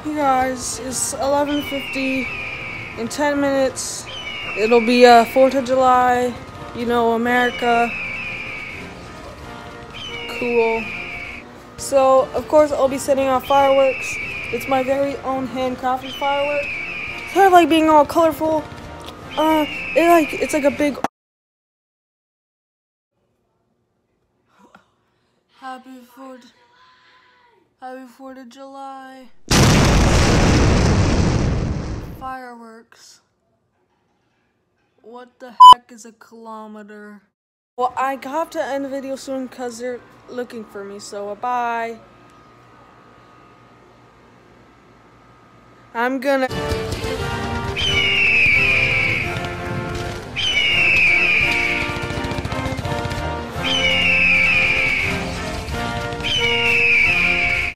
Hey guys, it's 11:50. In 10 minutes, it'll be 4th of July. You know, America. Cool. So, of course, I'll be setting off fireworks. It's my very own handcrafted firework. Instead of like being all colorful, it's like a big. Happy 4th of July. Fireworks. What the heck is a kilometer? Well, I have to end the video soon because they're looking for me, so bye. I'm gonna...